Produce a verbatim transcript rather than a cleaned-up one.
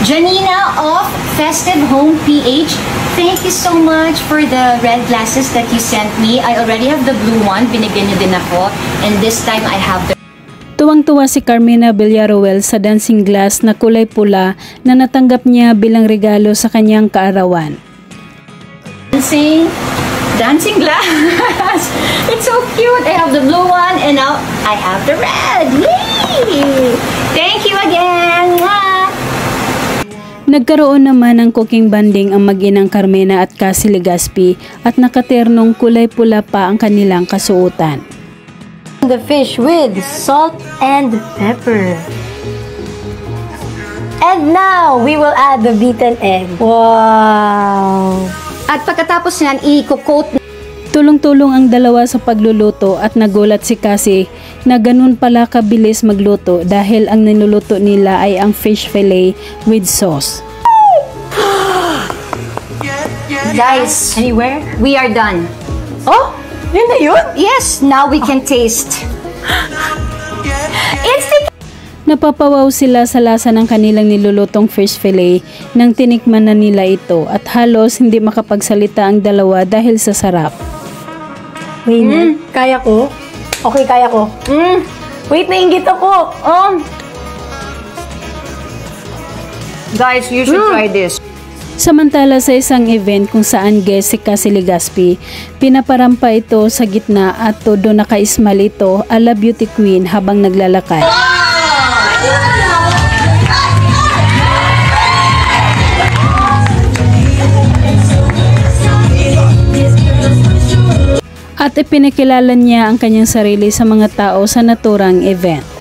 Janina of Festive Home P H, thank you so much for the red glasses that you sent me. I already have the blue one, binigyan niyo din ako, and this time I have the... Tuwang-tuwa si Carmina Villaruel sa dancing glass na kulay pula na natanggap niya bilang regalo sa kanyang kaarawan. Dancing, dancing glass. It's so cute. I have the blue one and now I have the red. Yay! Thank you again. Mwah! Nagkaroon naman ng cooking banding ang mag-inang Carmina at Cassie Legaspi at nakaternong kulay pula pa ang kanilang kasuotan. The fish with salt and pepper. And now, we will add the beaten egg. Wow! At pagkatapos niyan, i-coat. Tulong-tulong ang dalawa sa pagluluto at nagulat si Cassie na ganun pala kabilis magluto dahil ang niluluto nila ay ang fish fillet with sauce. Guys, Anywhere? we are done. Oh! Yun na yun? Yes, now we can taste. Instant! Napapawaw sila sa lasa ng kanilang nilulutong fish fillet nang tinikman na nila ito at halos hindi makapagsalita ang dalawa dahil sa sarap. Wait, mm. Kaya ko? Okay, kaya ko. Mm. Wait, nainggit ako. Oh. Guys, you should mm. try this. Samantala sa isang event kung saan guest si Cassie Legaspi, pinaparampa ito sa gitna at todo naka-smile ito ala beauty queen habang naglalakad. At ipinakilala niya ang kanyang sarili sa mga tao sa naturang event.